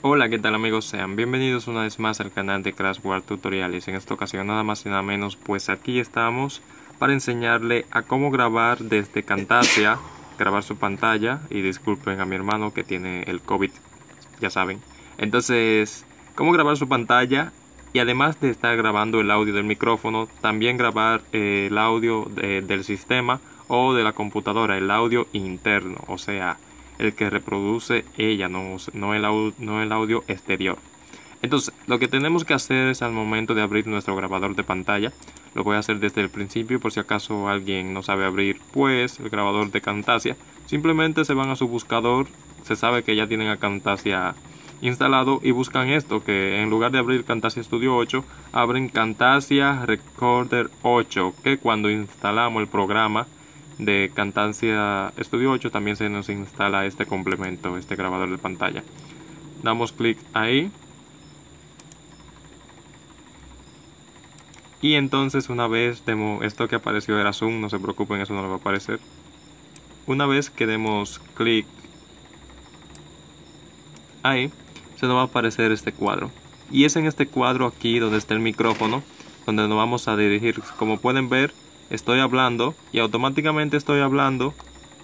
Hola, ¿qué tal amigos? Sean bienvenidos una vez más al canal de Crash Wars Tutoriales. En esta ocasión nada más y nada menos, pues aquí estamos para enseñarle a cómo grabar desde Camtasia, grabar su pantalla. Y disculpen a mi hermano que tiene el COVID, ya saben. Entonces, cómo grabar su pantalla y además de estar grabando el audio del micrófono, también grabar el audio del sistema o de la computadora, el audio interno, o sea, el que reproduce ella, no el audio exterior. Entonces, lo que tenemos que hacer es al momento de abrir nuestro grabador de pantalla, lo voy a hacer desde el principio por si acaso alguien no sabe abrir pues el grabador de Camtasia. Simplemente se van a su buscador, se sabe que ya tienen a Camtasia instalado y buscan esto, que en lugar de abrir Camtasia Studio 8, abren Camtasia Recorder 8, que cuando instalamos el programa de Camtasia Studio 8 también se nos instala este complemento, este grabador de pantalla. Damos clic ahí y entonces una vez demos esto que apareció era zoom, no se preocupen, eso no le va a aparecer. Una vez que demos clic ahí, se nos va a aparecer este cuadro, y es en este cuadro aquí donde está el micrófono donde nos vamos a dirigir. Como pueden ver, estoy hablando y automáticamente estoy hablando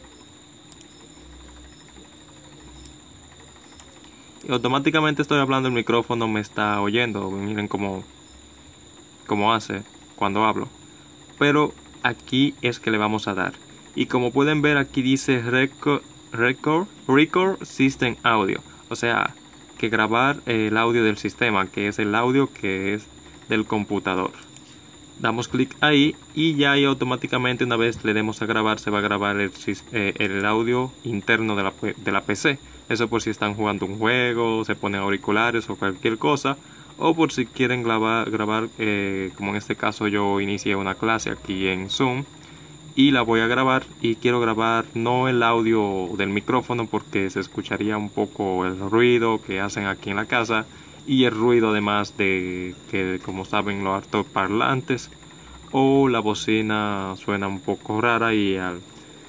el micrófono me está oyendo. Miren cómo hace cuando hablo. Pero aquí es que le vamos a dar, y como pueden ver aquí dice record system audio, o sea que grabar el audio del sistema, que es el audio que es del computador. Damos clic ahí y ya ahí automáticamente, una vez le demos a grabar, se va a grabar el audio interno de la PC. Eso por si están jugando un juego, se ponen auriculares o cualquier cosa, o por si quieren grabar como en este caso yo inicié una clase aquí en Zoom y la voy a grabar, y quiero grabar no el audio del micrófono porque se escucharía un poco el ruido que hacen aquí en la casa, y el ruido además de que, como saben, los altoparlantes o la bocina suena un poco rara, y al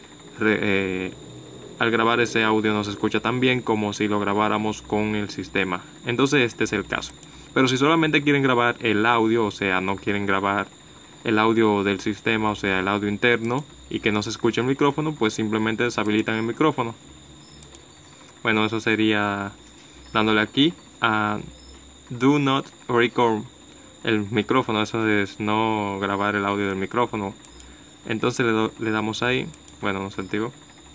grabar ese audio no se escucha tan bien como si lo grabáramos con el sistema. Entonces este es el caso. Pero si solamente quieren grabar el audio, o sea, no quieren grabar el audio del sistema, o sea, el audio interno, y que no se escuche el micrófono, pues simplemente deshabilitan el micrófono. Bueno, eso sería dándole aquí a Do Not Record el micrófono, eso es no grabar el audio del micrófono. Entonces le damos ahí, bueno, no sé, digo.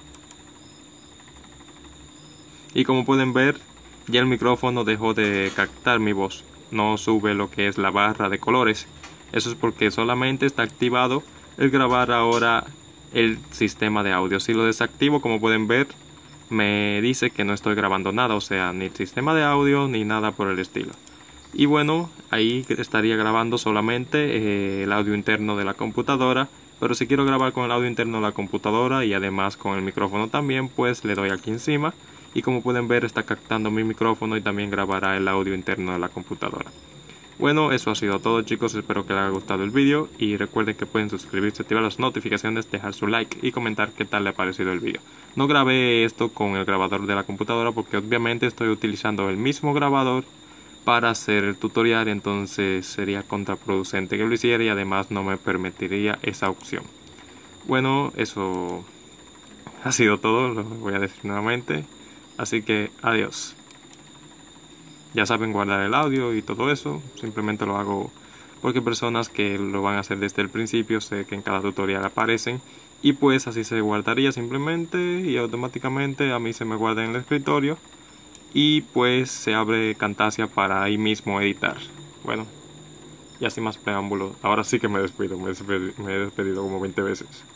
Y como pueden ver, ya el micrófono dejó de captar mi voz, no sube lo que es la barra de colores. Eso es porque solamente está activado el grabar ahora el sistema de audio. Si lo desactivo, como pueden ver, me dice que no estoy grabando nada, o sea, ni el sistema de audio ni nada por el estilo. Y bueno, ahí estaría grabando solamente el audio interno de la computadora. Pero si quiero grabar con el audio interno de la computadora y además con el micrófono también, pues le doy aquí encima. Y como pueden ver, está captando mi micrófono y también grabará el audio interno de la computadora. Bueno, eso ha sido todo, chicos, espero que les haya gustado el vídeo y recuerden que pueden suscribirse, activar las notificaciones, dejar su like y comentar qué tal le ha parecido el vídeo. No grabé esto con el grabador de la computadora porque obviamente estoy utilizando el mismo grabador para hacer el tutorial, entonces sería contraproducente que lo hiciera y además no me permitiría esa opción. Bueno, eso ha sido todo, lo voy a decir nuevamente, así que adiós. Ya saben guardar el audio y todo eso, simplemente lo hago porque personas que lo van a hacer desde el principio sé que en cada tutorial aparecen, y pues así se guardaría simplemente y automáticamente a mí se me guarda en el escritorio y pues se abre Camtasia para ahí mismo editar. Bueno, y así más preámbulos, ahora sí que me despido, me he despedido como 20 veces.